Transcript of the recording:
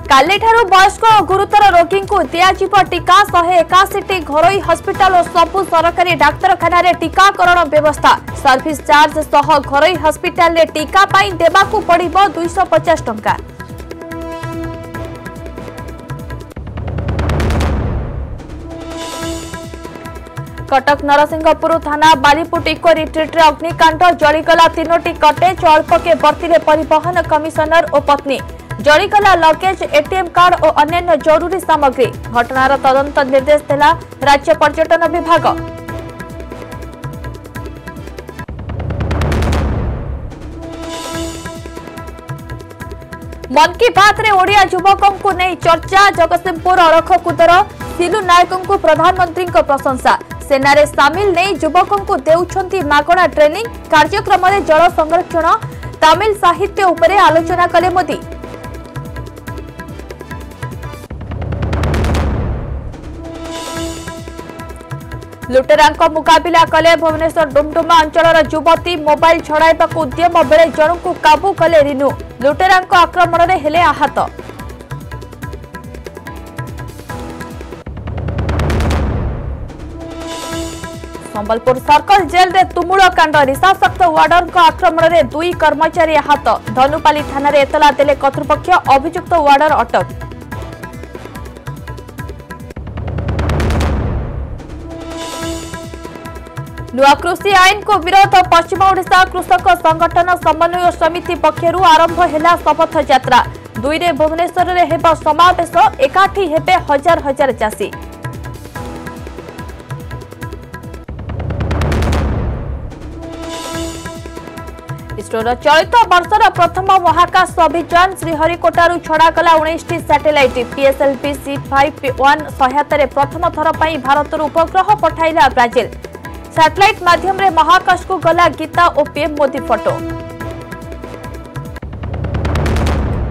कालीठारू वयस्क और गुरुतर रोगी को दियाजिब टीका 181टी घरोई हस्पिटाल और सबु सरकारी डाक्तरखाना रे टीकाकरण व्यवस्था सर्विस चार्ज सह घरोई हस्पिटाल रे टीका पाई देबाकू पड़िबो 250 टंका। कटक नरसिंहपुर थाना बालीपुट इको रिट्रीट अग्निकांड जलीगला 3टी कटेज अल्पके बर्तिले परिवहन कमिशनर और पत्नी जलीगला लगेज एटीएम कार्ड और अन्य जरूरी सामग्री घटनार तदंत निर्देश देला राज्य पर्यटन विभाग। मन की बात रे ओडिया युवकों को नहीं चर्चा जगतसिंहपुर अरखकुदर सिलु नायक को प्रधानमंत्री को प्रशंसा सेना रे सामिल नहीं युवकों को देउछंती मागणा ट्रेनिंग कार्यक्रम में जल संरक्षण तमिल साहित्य उपरे आलोचना कले मोदी। लुटेरा मुकाबिला कले भुवनेश्वर डुमडुमा अंचल युवती मोबाइल छड़ाइबा उद्यम बेले जन को काबू कले रिनु लुटेरा आक्रमण में हेले आहत। संबलपुर सर्कल जेल रे तुमुल कांड निशासक्त वार्डन आक्रमण में 2 कर्मचारी आहत धनुपाली थाना रे एतला देले कर्तृपक्ष अभियुक्त वार्डन अटक। नुआ कृषि आईन को विरोध पश्चिम ओडिशा कृषक संगठन समन्वय समिति पक्षरु आरंभ हेला शपथ यात्रा 2 रे भुवनेश्वर रे हेबा समावेश एकाठी हेबे हजार हजार चासी। इसरोर चलित वर्षर प्रथम महाकाश अभियान श्रीहरिकोटारू छड़ागला 19टी सैटेलाइट PSLV C51 सहायता प्रथम थर पर भारत उपग्रह पठाइला ब्राजिल सैटेलाइट माध्यम रे महाकाश को गला गीता और पीएम मोदी फोटो।